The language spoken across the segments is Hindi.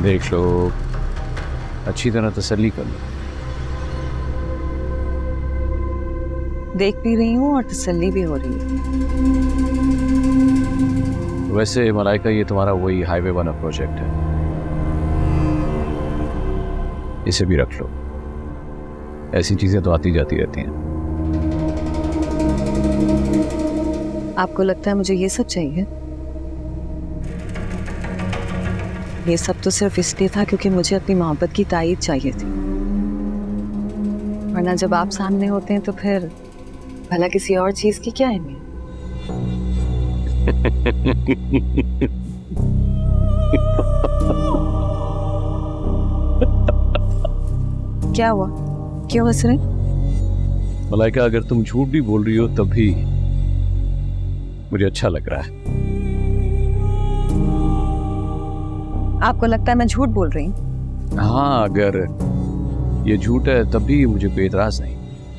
देख लो, अच्छी तरह तसल्ली कर लो। देख भी रही हूँ और तसल्ली भी हो रही है। वैसे मलाइका, ये तुम्हारा वही हाईवे 1 प्रोजेक्ट है, इसे भी रख लो। ऐसी चीजें तो आती जाती रहती हैं। आपको लगता है मुझे ये सब चाहिए? ये सब तो सिर्फ इसलिए था क्योंकि मुझे अपनी मोहब्बत की तायीद चाहिए थी, वरना जब आप सामने होते हैं तो फिर भला किसी और चीज की क्या अहमियत? क्या हुआ, क्यों हंस रहे? मलाइका, अगर तुम झूठ भी बोल रही हो तब भी मुझे अच्छा लग रहा है। आपको लगता है मैं झूठ बोल रही हूँ? हाँ, अगर ये झूठ है तब भी मुझे कोई एतराज नहीं।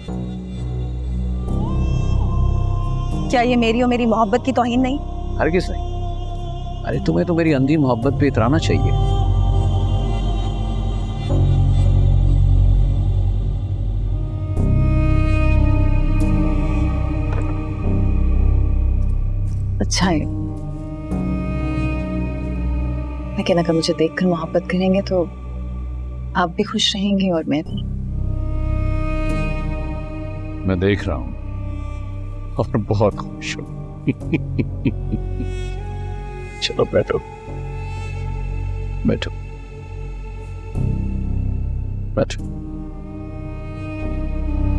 क्या ये मेरी और मेरी मोहब्बत की तौहीन नहीं? हरगिज़ नहीं। अरे तुम्हें तो मेरी अंधी मोहब्बत पे इतराना चाहिए। अच्छा है, लेकिन अगर मुझे देखकर मोहब्बत करेंगे तो आप भी खुश रहेंगे और मैं भी। मैं देख रहा हूं और बहुत खुश हूं। चलो बैठो, बैठो, बैठो।